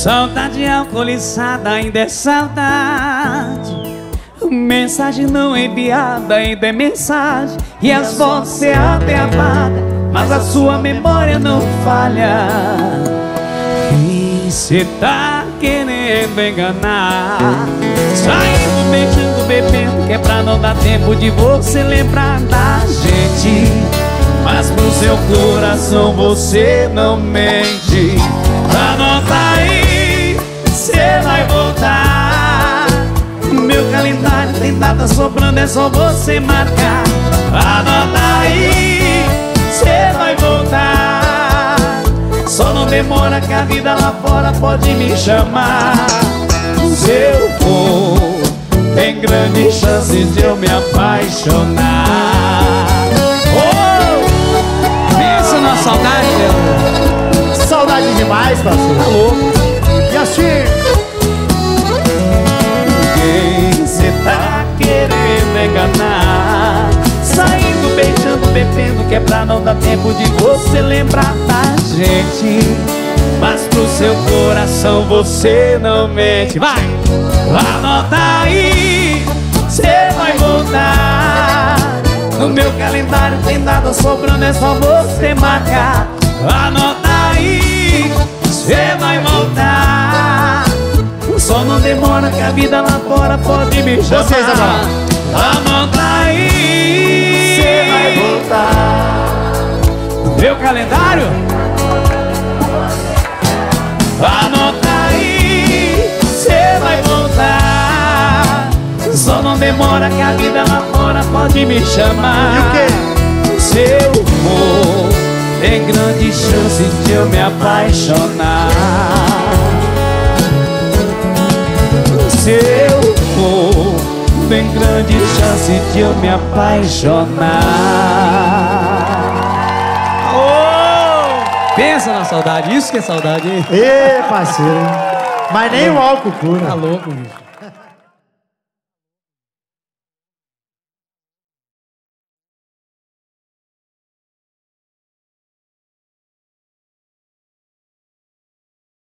Saudade alcoolizada ainda é saudade. Mensagem não enviada ainda é mensagem. E as fotos você até apaga, mas a sua memória não falha. E cê tá querendo enganar, saindo, beijando, bebendo, que é pra não dar tempo de você lembrar da gente. Mas pro seu coração você não mente. Anota aí, cê vai voltar. Meu calendário tem data sobrando, é só você marcar. Anota aí, cê vai voltar. Só não demora que a vida lá fora pode me chamar. Se eu for, tem grandes chances de eu me apaixonar. Pensa na saudade, meu. Saudade demais, parceiro. Tá louco. E assim, quem cê tá querendo enganar, saindo, beijando, bebendo, que é pra não dar tempo de você lembrar da gente. Mas pro seu coração você não mente. Vai! Anota aí, cê vai voltar. No meu calendário tem data sobrando, é só você marcar. Anota aí, cê vai voltar. Só não demora que a vida lá fora pode me chamar. Vocês agora. Anota aí, cê vai voltar. no meu calendário. Anota aí, cê vai voltar. Só não demora que a vida lá fora pode me chamar. E o quê? Se eu for, tem grande chance de eu me apaixonar. Se eu for, tem grande chance de eu me apaixonar. Oh! Pensa na saudade, isso que é saudade, hein? Ê, parceiro. Mas nem o álcool cura. Tá louco, bicho.